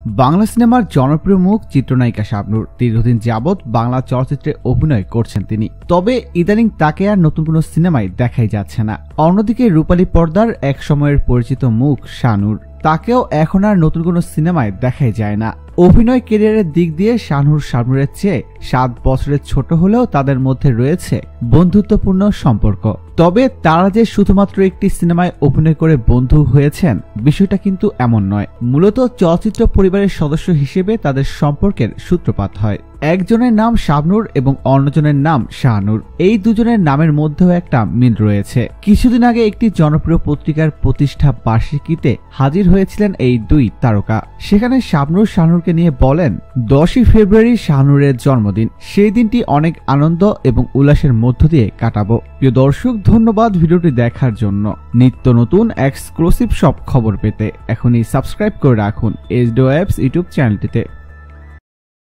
বাংলা সিনেমার জনপ্রিয় মুখ চিত্রনায়িকা শাবনূর দীর্ঘদিন যাবৎ বাংলা চলচ্চিত্রে অভিনয় করছেন তিনি। তবে ইদানিং তাকে আর নতুন কোনো সিনেমায় দেখাই যাচ্ছে না। অন্যদিকে রূপালী পর্দার এক সময়ের পরিচিত মুখ শাহনূর, তাকেও এখন আর নতুন কোনো সিনেমায় দেখাই যায় না। অভিনয় ক্যারিয়ারের দিক দিয়ে শাবনূরের চেয়ে 7 বছরের ছোট হলেও তাদের মধ্যে রয়েছে বন্ধুত্বপূর্ণ সম্পর্ক। তবে তারা যে শুধুমাত্র একটি সিনেমায় অভিনয় করে বন্ধু হয়েছেন বিষয়টা কিন্তু এমন নয়। মূলত চলচ্চিত্র পরিবারের সদস্য হিসেবে তাদের সম্পর্কের সূত্রপাত হয়। একজনের নাম শাবনূর এবং অন্যজনের নাম শাহনূর। এই দুজনের নামের মধ্যেও একটা মিল রয়েছে। কিছুদিন আগে একটি জনপ্রিয় পত্রিকার প্রতিষ্ঠা বার্ষিকীতে হাজির হয়েছিলেন এই দুই তারকা। সেখানে শাহনূরকে নিয়ে বলেন, 10ই ফেব্রুয়ারি শাহনূরের জন্মদিন। সেই দিনটি অনেক আনন্দ এবং উল্লাসের মধ্য দিয়ে কাটাবো। প্রিয় দর্শক, ধন্যবাদ ভিডিওটি দেখার জন্য। নিত্য নতুন এক্সক্লুসিভ সব খবর পেতে এখনই সাবস্ক্রাইব করে রাখুন SDO Apps ইউটিউব চ্যানেলটিতে।